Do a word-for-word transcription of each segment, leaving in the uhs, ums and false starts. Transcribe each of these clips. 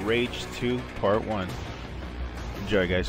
Rage two Part one. Enjoy, guys.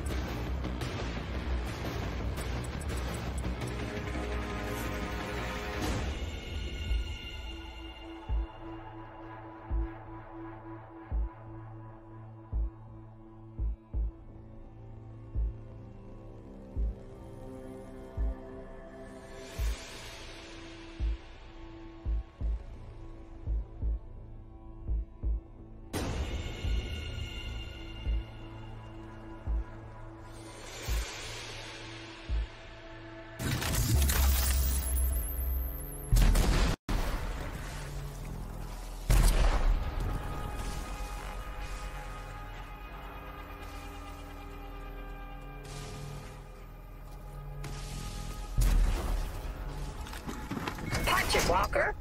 Walker?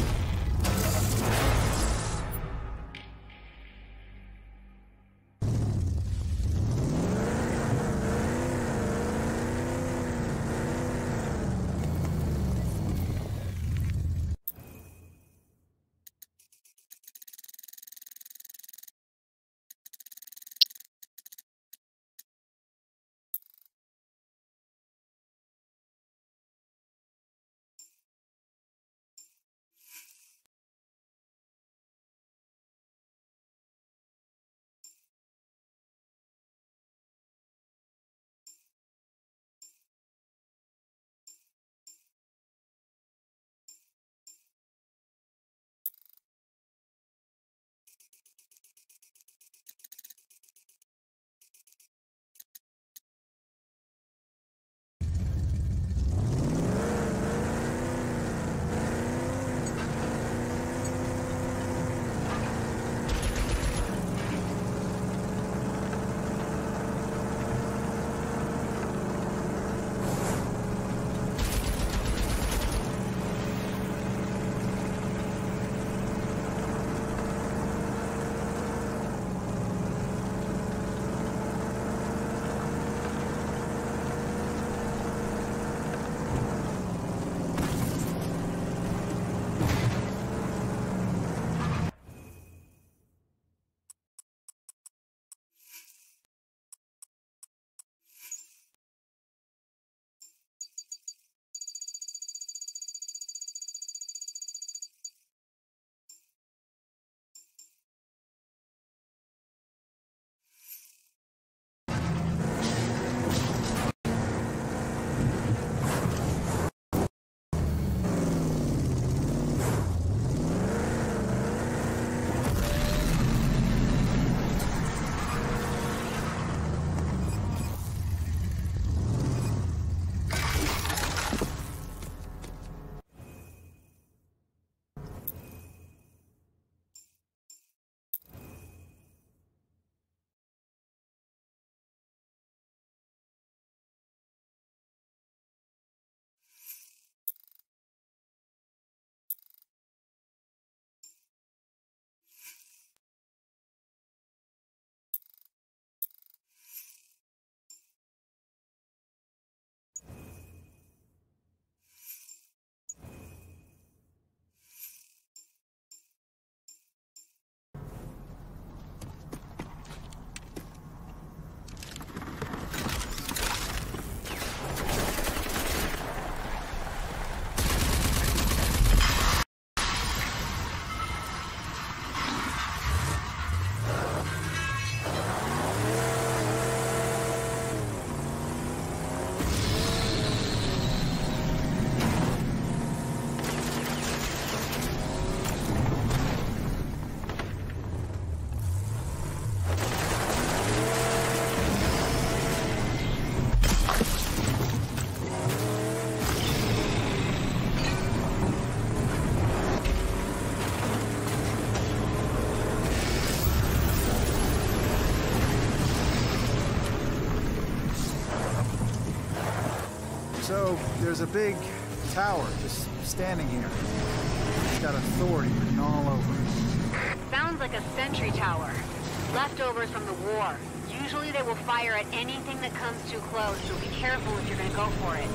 So, there's a big tower just standing here. It's got authority written all over it. Sounds like a sentry tower. Leftovers from the war. Usually they will fire at anything that comes too close, so be careful if you're gonna go for it.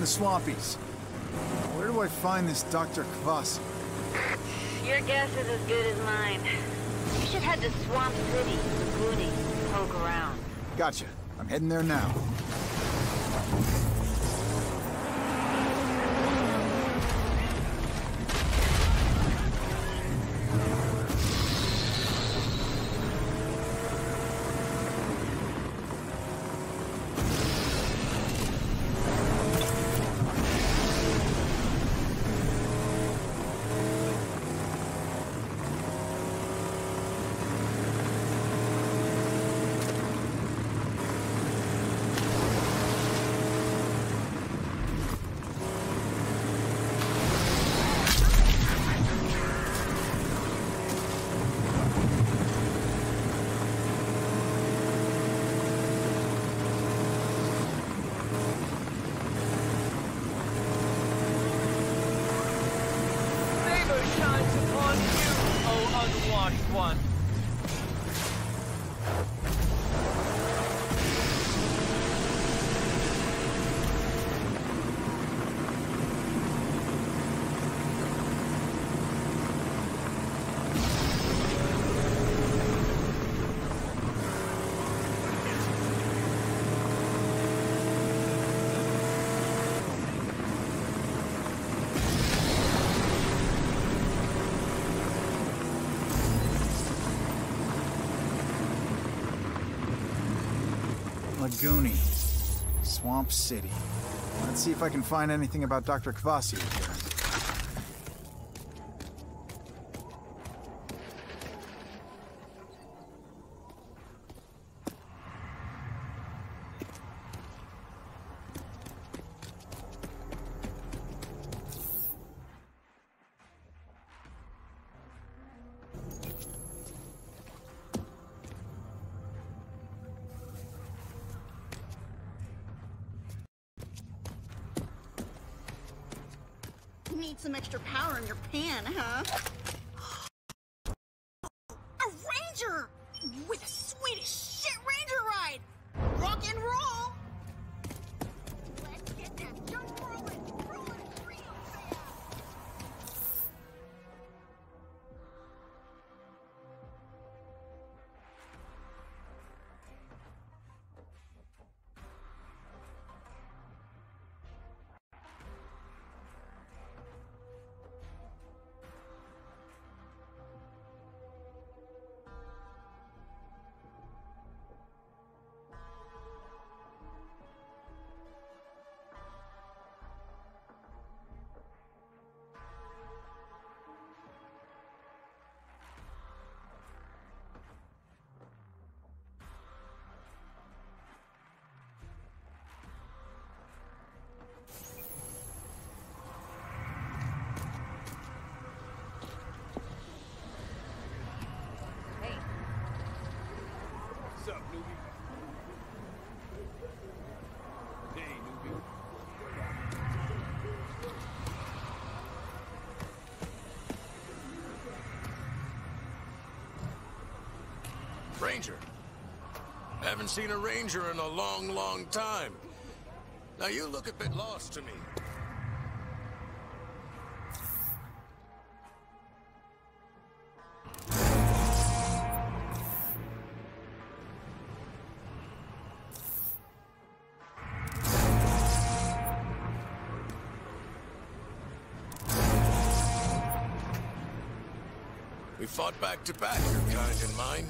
the Swampies. Where do I find this Doctor Kvasir? Your guess is as good as mine. You should head to Swamp City, the Goonies, poke around. Gotcha. I'm heading there now. One. Lagooni. Swamp City. Let's see if I can find anything about Doctor Kvasir here. Need some extra power in your pan, huh? A ranger! With a sweet as shit ranger ride! Rock and roll! Let's get that junk rolling! Rolling real fast! What's up, newbie? Hey, newbie. Ranger. Haven't seen a ranger in a long, long time. Now you look a bit lost to me. We fought back to back, your kind and mine.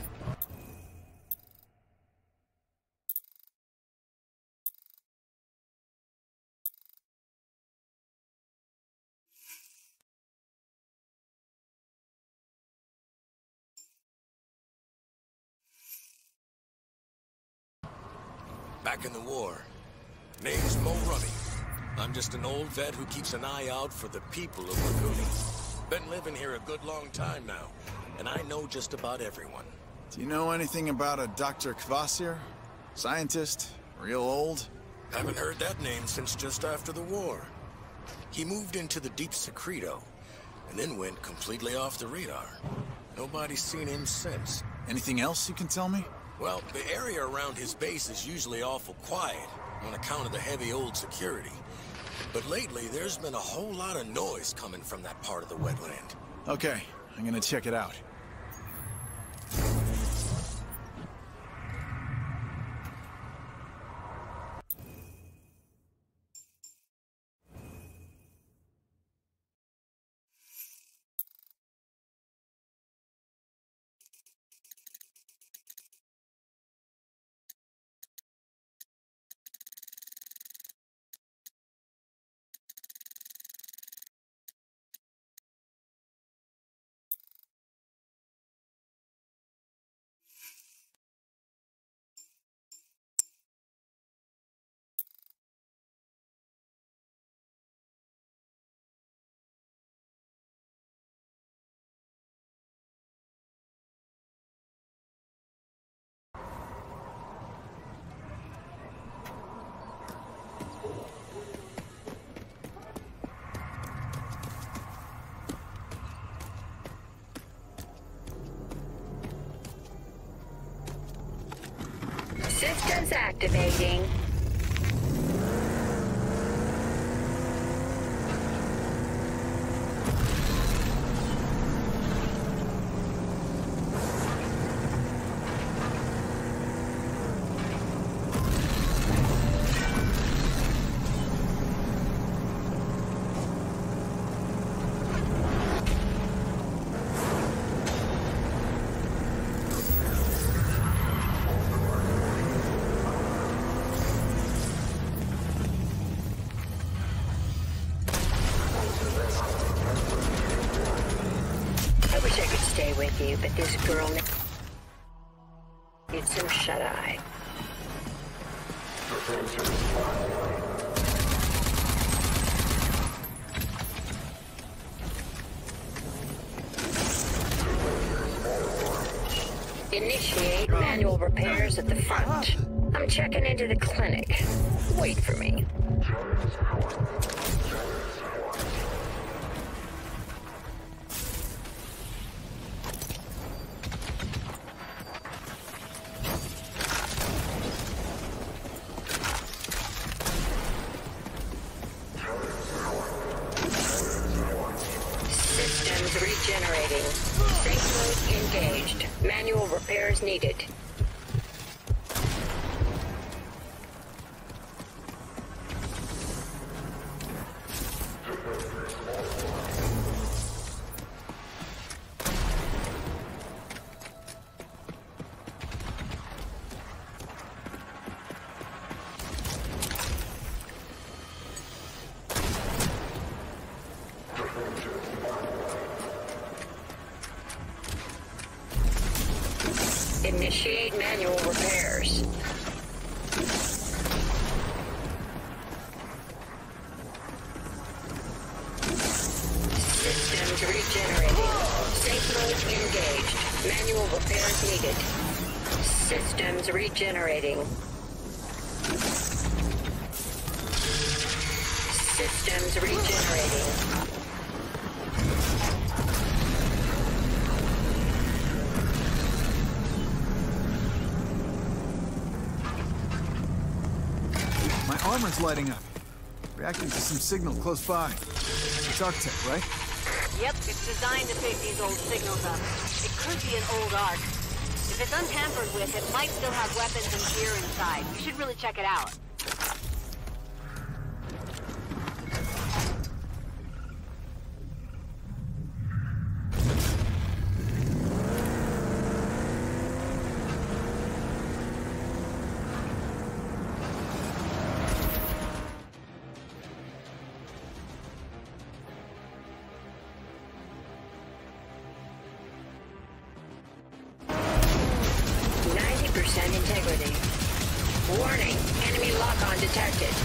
Back in the war. Name's Mo Rummy. I'm just an old vet who keeps an eye out for the people of Lagooni. Been living here a good long time now, and I know just about everyone. Do you know anything about a Doctor Kvasir? Scientist? Real old? Haven't heard that name since just after the war. He moved into the Deep Secreto, and then went completely off the radar. Nobody's seen him since. Anything else you can tell me? Well, the area around his base is usually awful quiet, on account of the heavy old security. But lately, there's been a whole lot of noise coming from that part of the wetland. Okay, I'm gonna check it out. Systems activating. Stay with you, but this girl needs some shut-eye. Initiate manual repairs at the front. I'm checking into the clinic. Wait for me. Regenerating. Safe mode engaged. Manual repairs needed. Initiate manual repairs. Systems regenerating. Safe mode engaged. Manual repairs needed. Systems regenerating. Systems regenerating. Armor's lighting up. Reacting to some signal close by. It's Arctech, right? Yep, it's designed to pick these old signals up. It could be an old Arc. If it's untampered with, it might still have weapons and gear inside. You should really check it out. Integrity. Warning, enemy lock-on detected.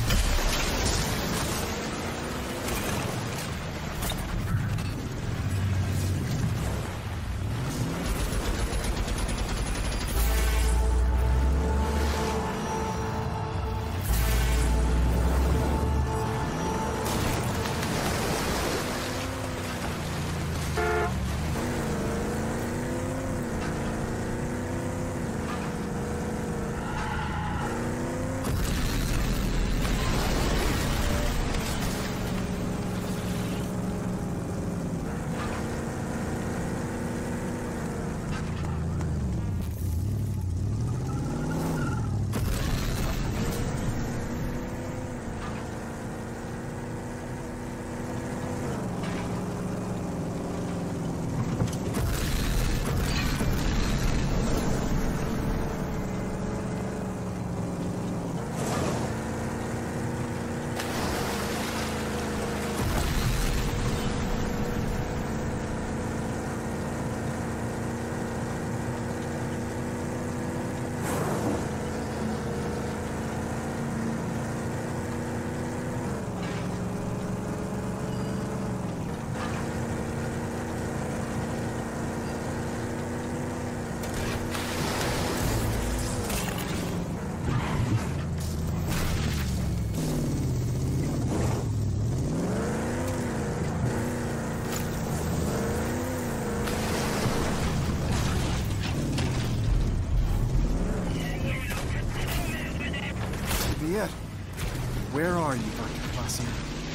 Where are you, Doctor Kvasir?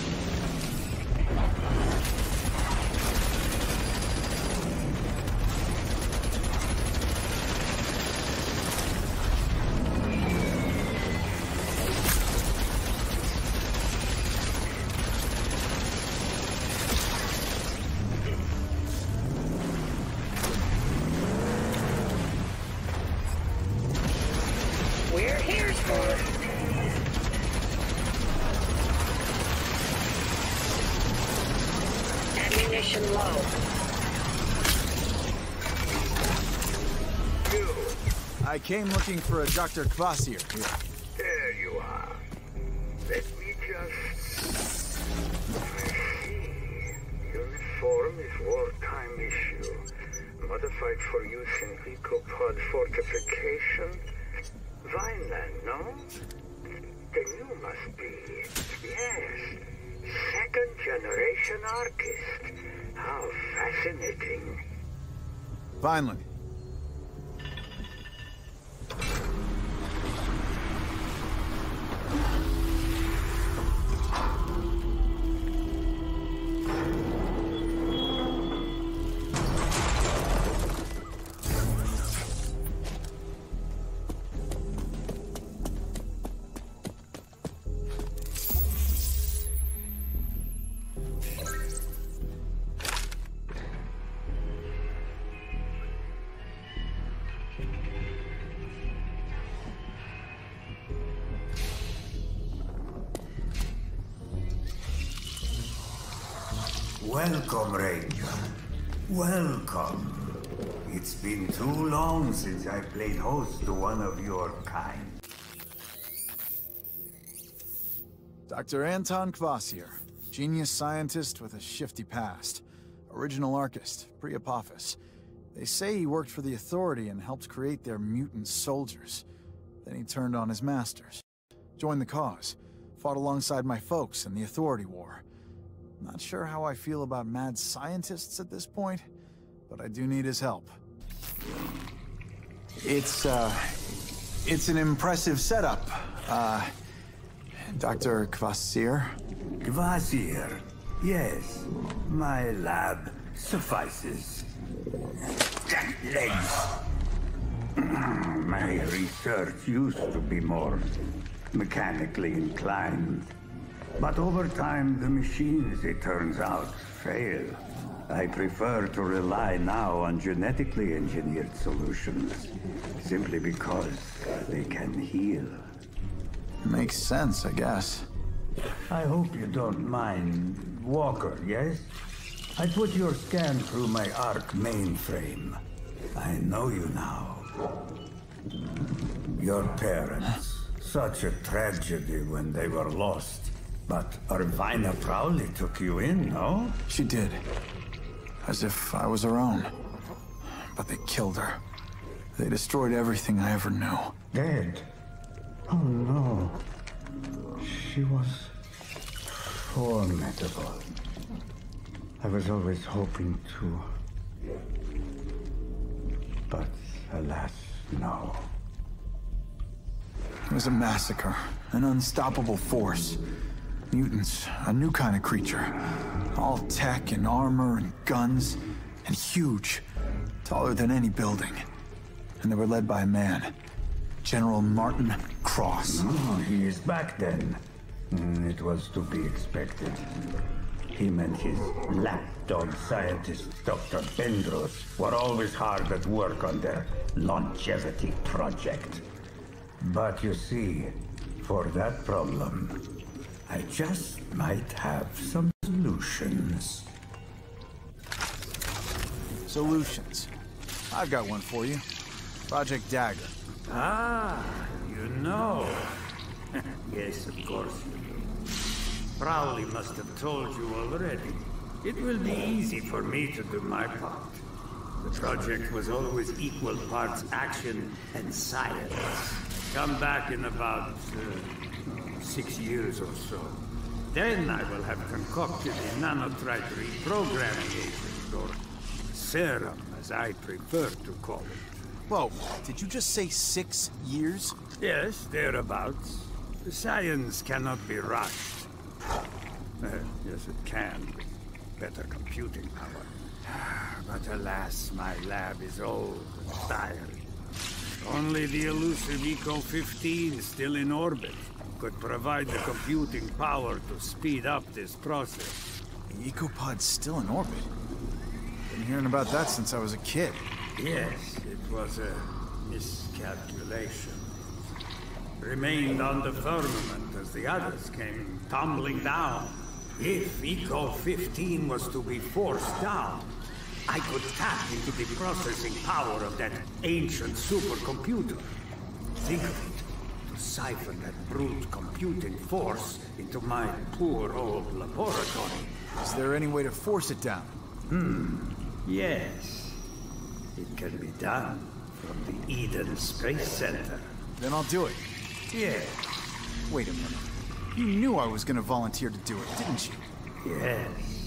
We're here for ammunition low. You. I came looking for a Doctor Kvasir here. There you are. Let me just... I see. Uniform is wartime issue. Modified for use in Ecopod fortification. Vineland, no? Then you must be... Yes. Second generation artist. How fascinating. Vineland. Welcome, Ranger. Welcome. It's been too long since I played host to one of your kind. Doctor Anton Kvasir, genius scientist with a shifty past. Original Archist, pre-Apophis. They say he worked for the Authority and helped create their mutant soldiers. Then he turned on his masters. Joined the cause. Fought alongside my folks in the Authority War. Not sure how I feel about mad scientists at this point, but I do need his help. It's, uh... It's an impressive setup. Uh... Doctor Kvasir? Kvasir? Yes. My lab suffices. Legs. My research used to be more mechanically inclined. But over time, the machines, it turns out, fail. I prefer to rely now on genetically engineered solutions, simply because they can heal. Makes sense, I guess. I hope you don't mind. Walker, yes? I put your scan through my Ark mainframe. I know you now. Your parents. Such a tragedy when they were lost. But Irvina proudly took you in, no? She did. As if I was her own. But they killed her. They destroyed everything I ever knew. Dead? Oh no. She was formidable. I was always hoping to... But alas, no. It was a massacre. An unstoppable force. Mutants, a new kind of creature. All tech and armor and guns, and huge. Taller than any building. And they were led by a man. General Martin Cross. Oh, he is back then. Mm, it was to be expected. Him and his lapdog scientist, Doctor Bendros, were always hard at work on their longevity project. But you see, for that problem, I just might have some solutions. Solutions. I've got one for you. Project Dagger. Ah, you know. Yes, of course. Crowley must have told you already. It will be easy for me to do my part. The project was always equal parts action and science. Come back in about uh, six years or so. Then I will have concocted a nanotrite reprogramming agent, or serum, as I prefer to call it. Whoa, did you just say six years? Yes, thereabouts. Science cannot be rushed. Uh, yes, it can, with better computing power. But alas, my lab is old and tired. Only the elusive Eco fifteen, still in orbit, could provide the computing power to speed up this process. The Ecopod's still in orbit? Been hearing about that since I was a kid. Yes, it was a miscalculation. Remained on the firmament as the others came tumbling down. If Eco fifteen was to be forced down, I could tap into the processing power of that ancient supercomputer. Think of it, to siphon that brute computing force into my poor old laboratory. Is there any way to force it down? Hmm, yes. It can be done from the Eden Space Center. Then I'll do it. Yes. Wait a minute. You knew I was gonna volunteer to do it, didn't you? Yes.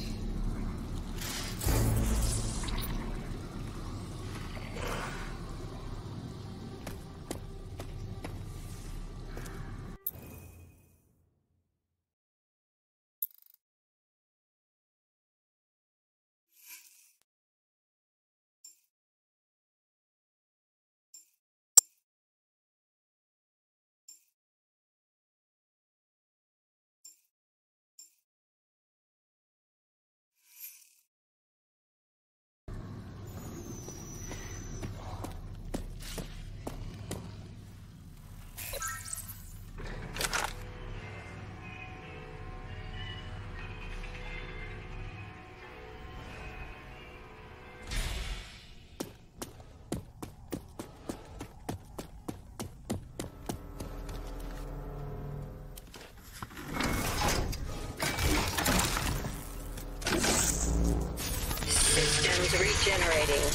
Systems regenerating.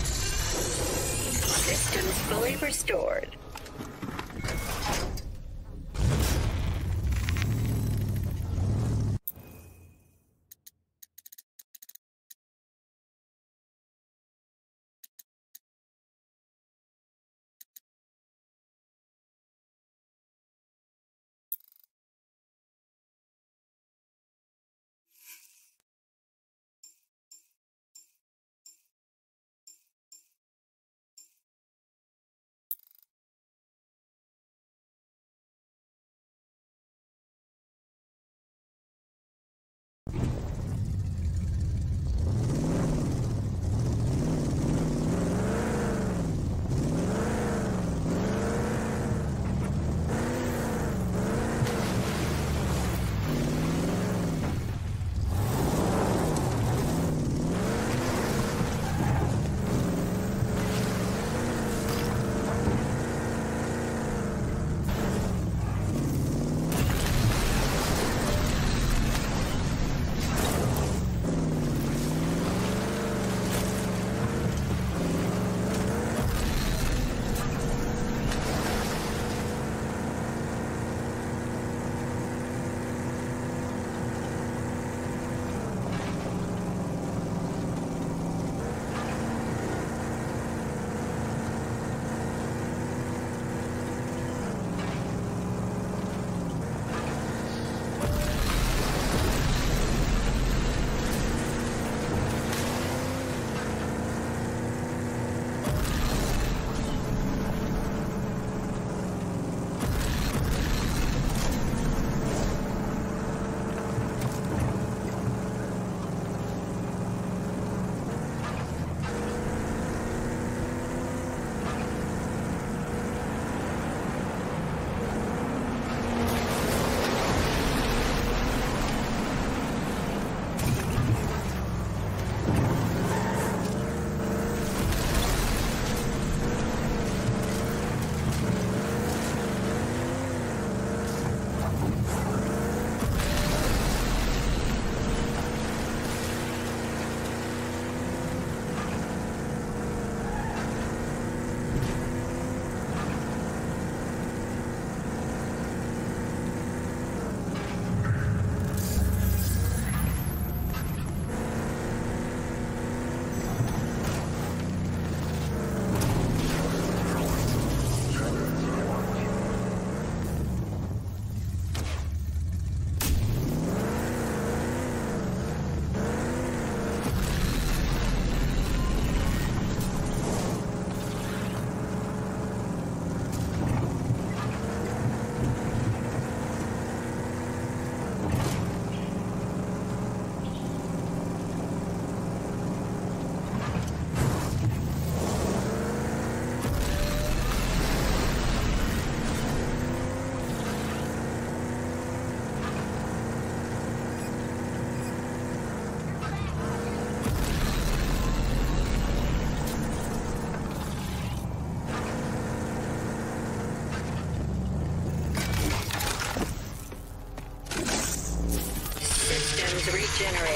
Systems fully restored.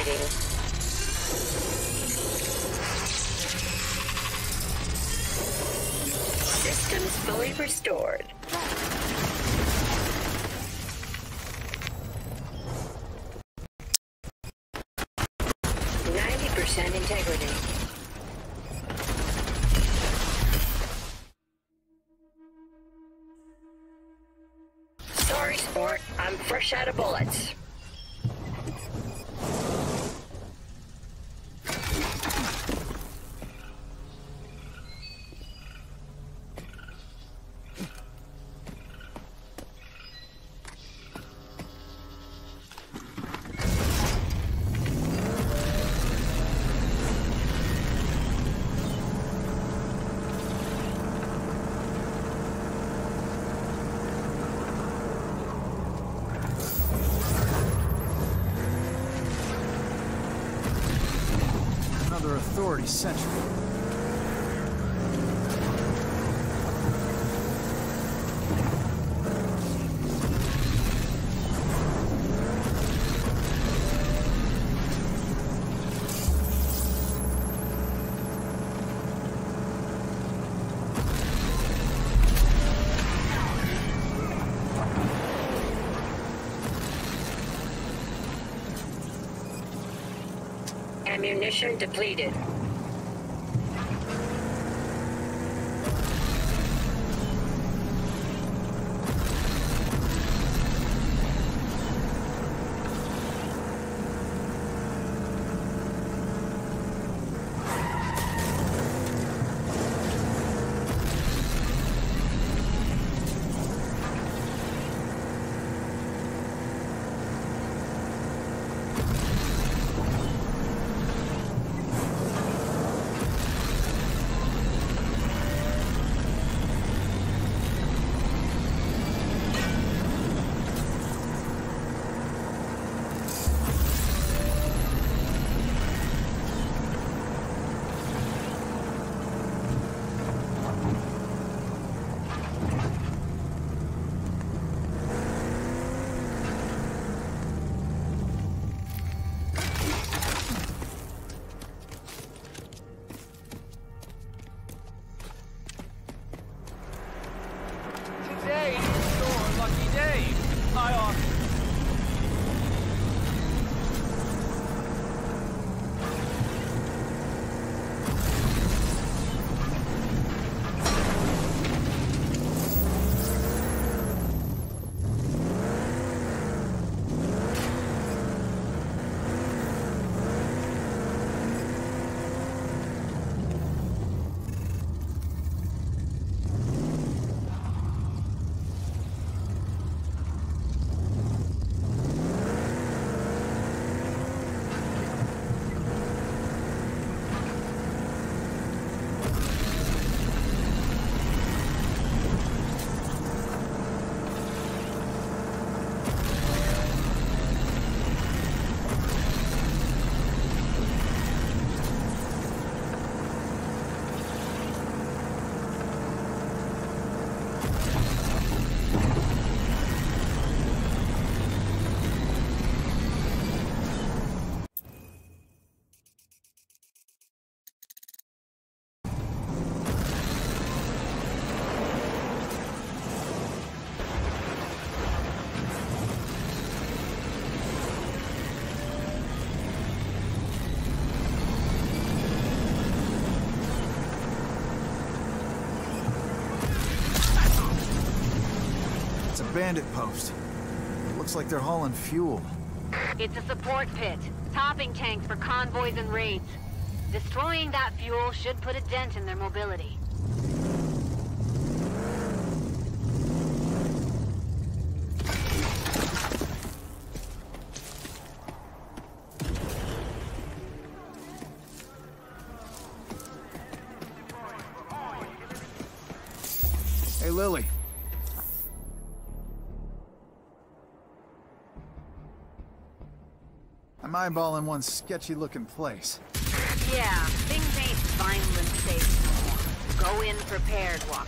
regenerating. Systems fully restored. ninety percent integrity. Sorry, sport. I'm fresh out of bullets. Authority Central. Ammunition depleted. Today is your lucky day. I offer. Bandit post. Looks like they're hauling fuel. It's a support pit. Topping tanks for convoys and raids. Destroying that fuel should put a dent in their mobility. Hey, Lily. I'm eyeballing one sketchy-looking place. Yeah, things ain't Vineland safe no more. Go in prepared, Walker.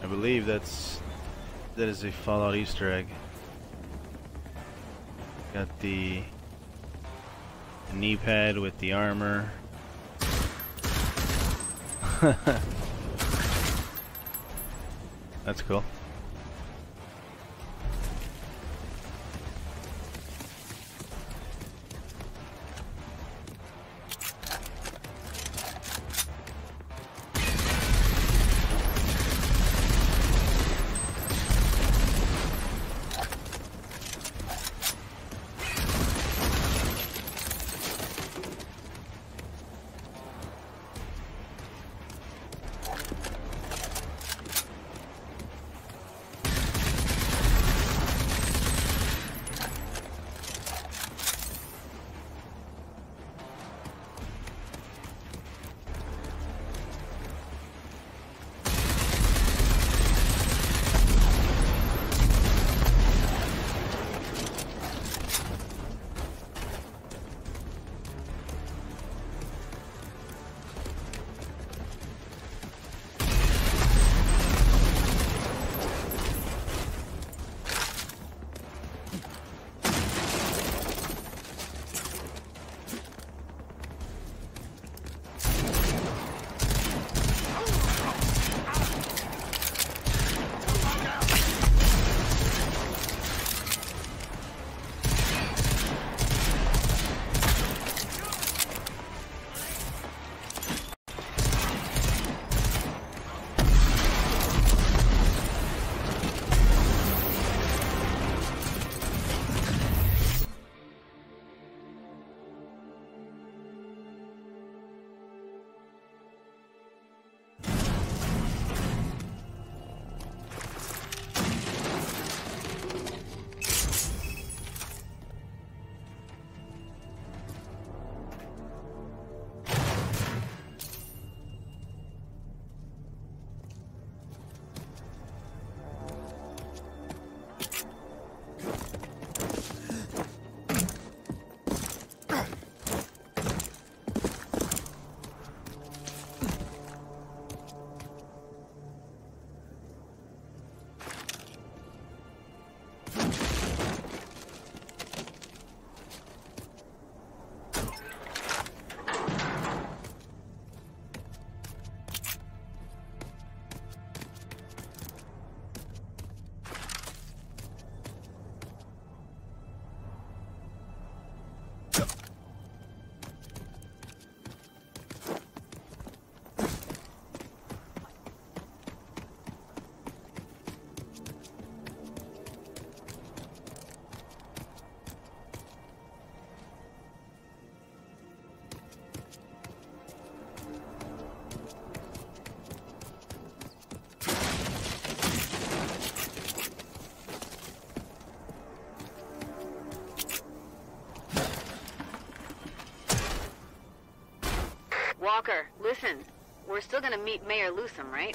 I believe that's that is a Fallout Easter egg. Got the, the knee pad with the armor. That's cool. Walker, listen. We're still gonna meet Mayor Lusum, right?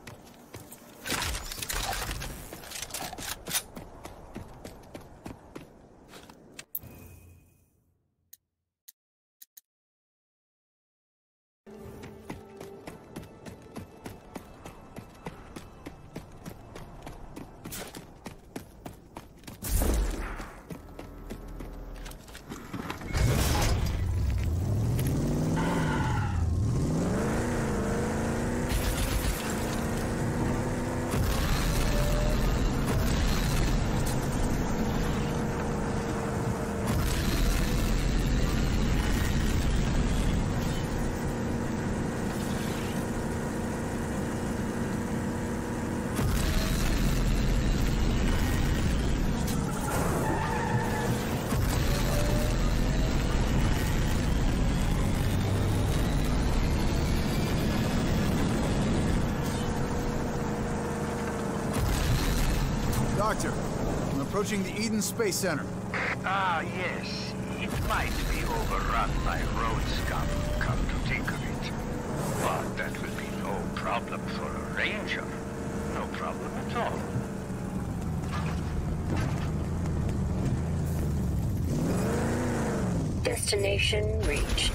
Doctor, I'm approaching the Eden Space Center. Ah, yes. It might be overrun by road scum, come to think of it. But that will be no problem for a ranger. No problem at all. Destination reached.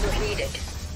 overheated.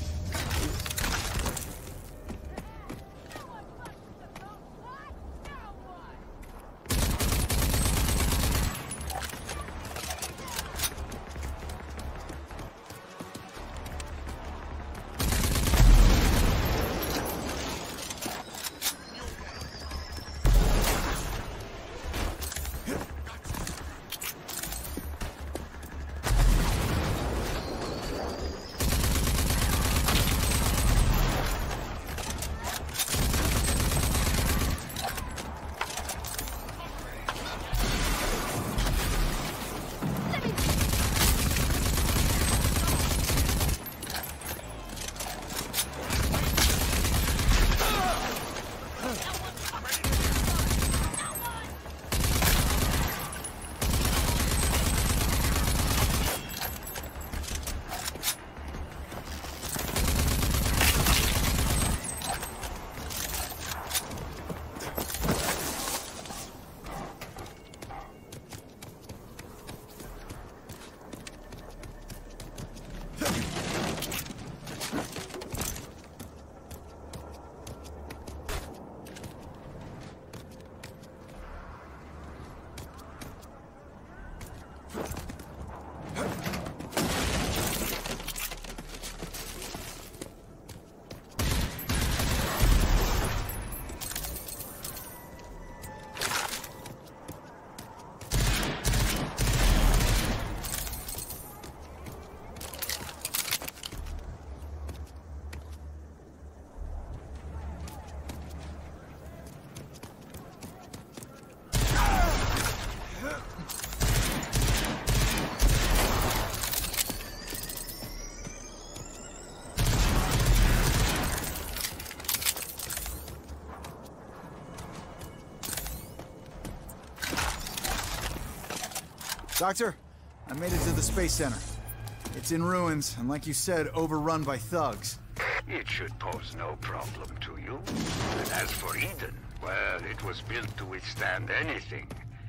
Doctor, I made it to the Space Center. It's in ruins, and like you said, overrun by thugs. It should pose no problem to you. And as for Eden, well, it was built to withstand anything.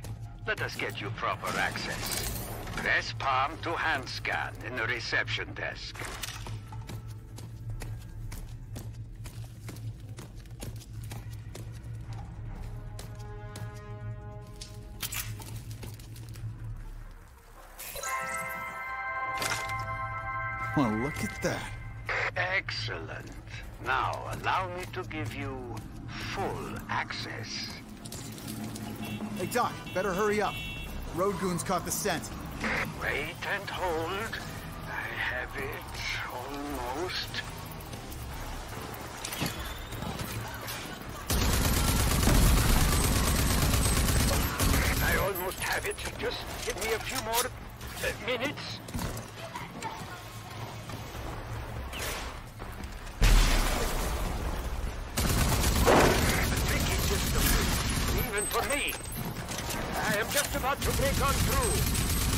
Let us get you proper access. Press palm to hand scan in the reception desk. Well, look at that. Excellent. Now, allow me to give you full access. Hey, Doc, better hurry up. Road goons caught the scent. Wait and hold. I have it, almost. I almost have it. Just give me a few more uh, minutes. Even for me. I am just about to break on through.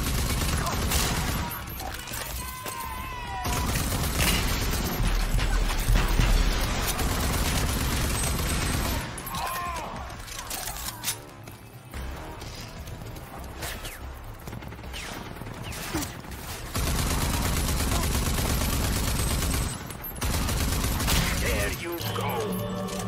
There you go.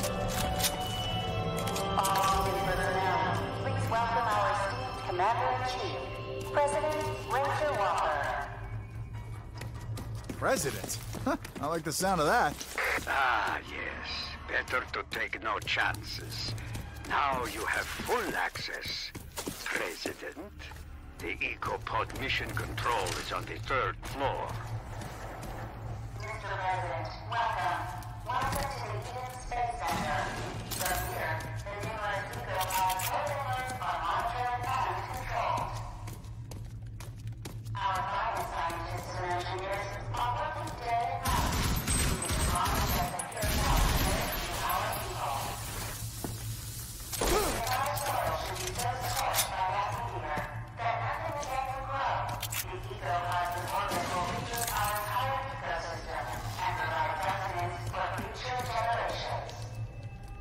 Commander-in-Chief, President Ranger Walker. President? Huh, I like the sound of that. Ah, yes. Better to take no chances. Now you have full access, President. The EcoPod mission control is on the third floor. Mister President, welcome. Welcome to the Eden Space Center. From here, the numerous EcoPod protocols are monitored and controlled. Our pilot scientists and engineers are working day and night to promise that the pure health to our people. If our soil should be so scorched by that meteor that nothing again will grow, the EcoPods in orbit will reach our entire ecosystem and provide sustenance for future generations.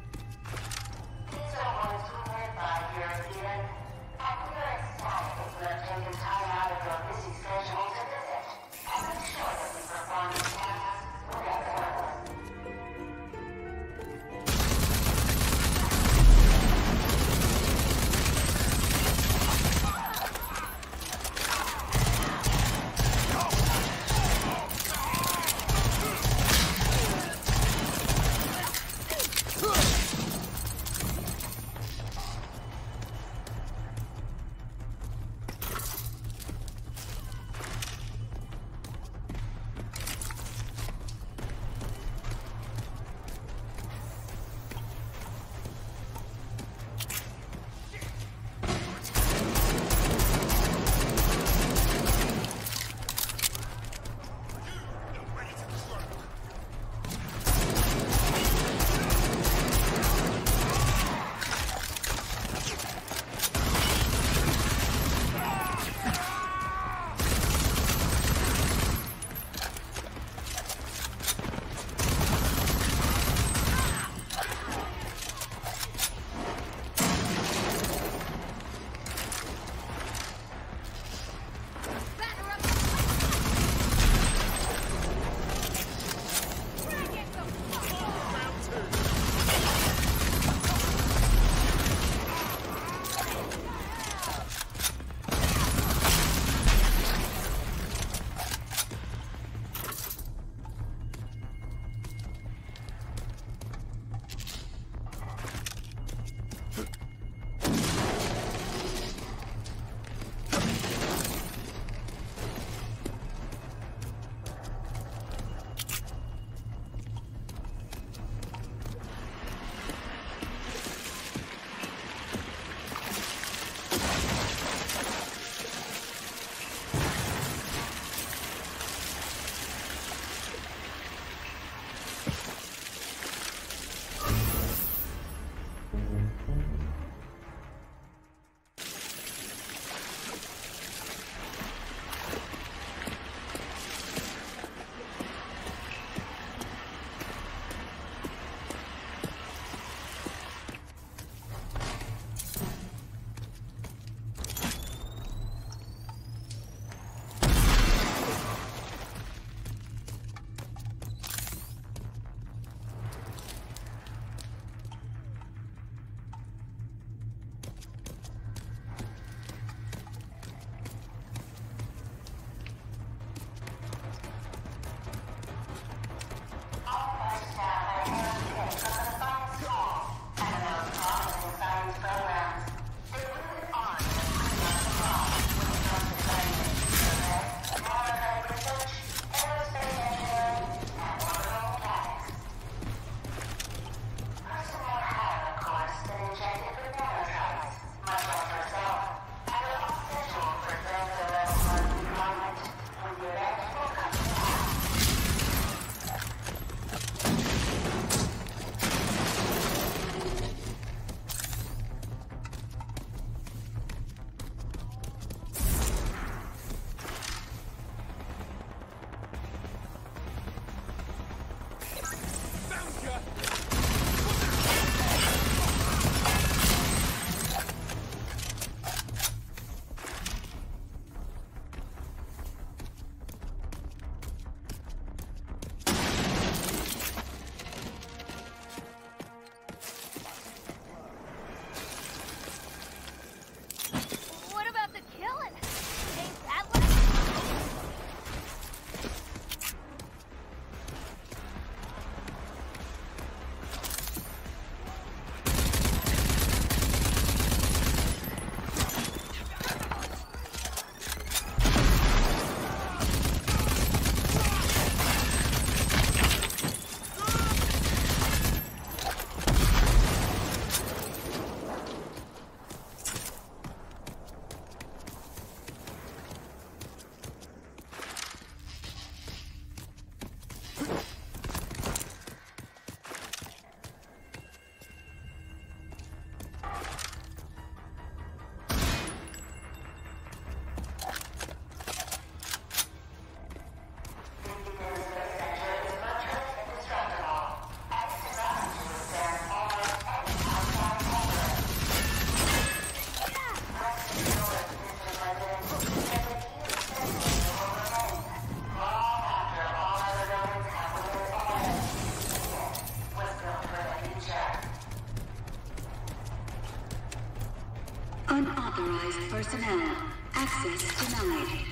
personnel. Access denied.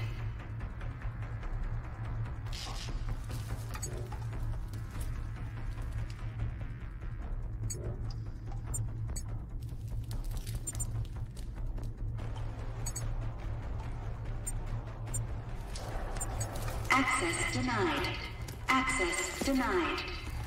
Access denied. Access denied.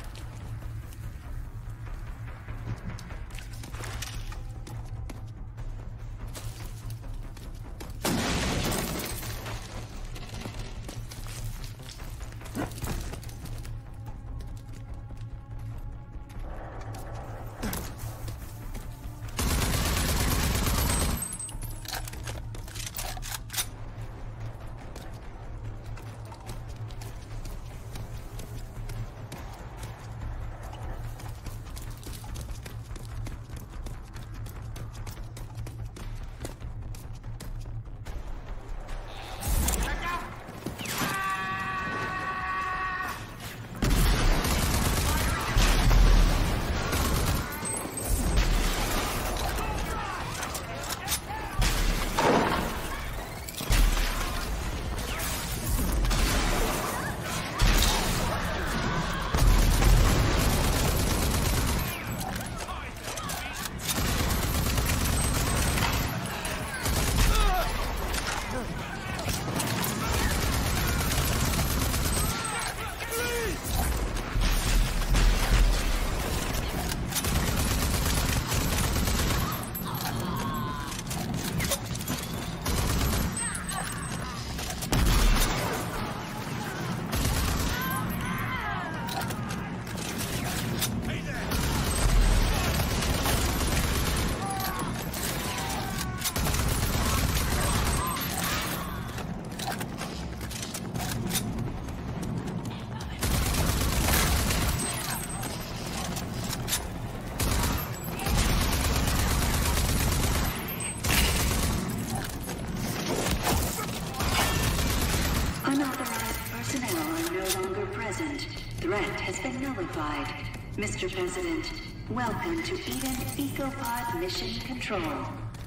Threat has been nullified. Mister President, welcome to Eden EcoPod Mission Control.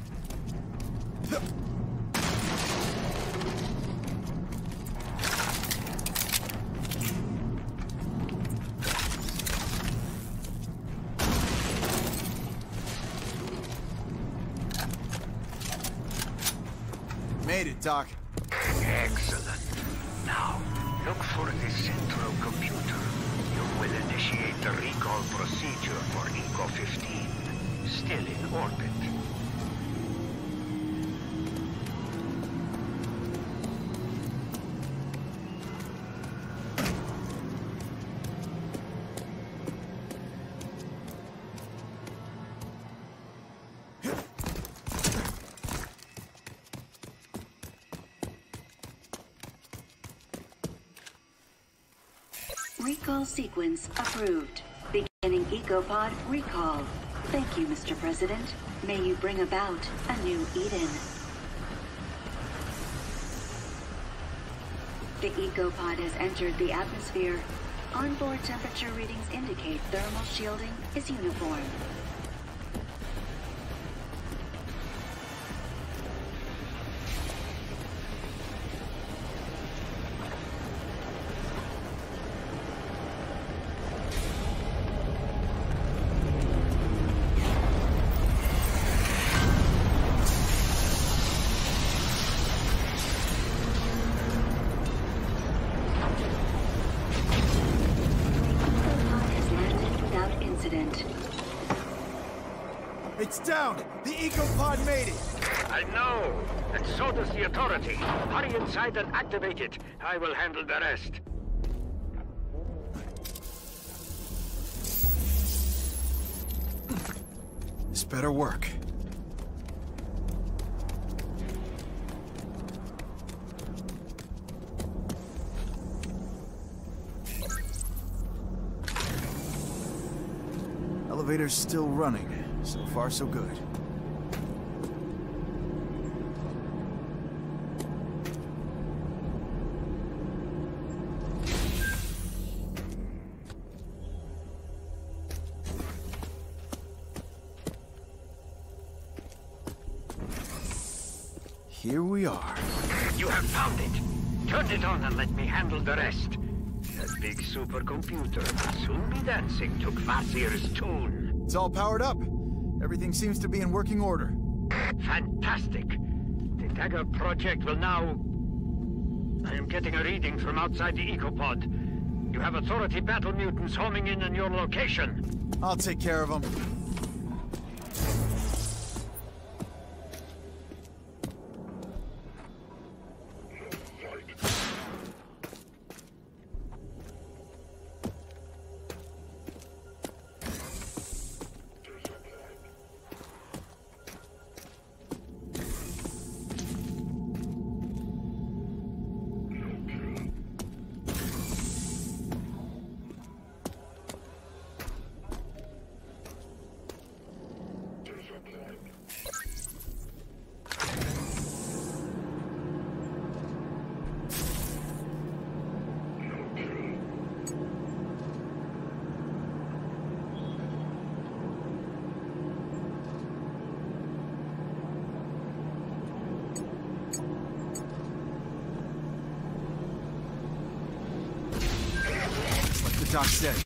Made it, Doc. Excellent. Now, look for the central computer. You will initiate the recall procedure for Eco fifteen. Still in orbit. Recall sequence approved. Beginning EcoPod recall. Thank you, Mister President. May you bring about a new Eden. The EcoPod has entered the atmosphere. Onboard temperature readings indicate thermal shielding is uniform. It's down! The EcoPod made it! I know! And so does the Authority. Hurry inside and activate it. I will handle the rest. This better work. Elevator's still running. So far, so good. here we are. You have found it. Turn it on and let me handle the rest. That big supercomputer will soon be dancing to Kvasir's tune. It's all powered up. Everything seems to be in working order. Fantastic. The Dagger project will now... I am getting a reading from outside the Ecopod. You have Authority battle mutants homing in on your location. I'll take care of them. Doc said.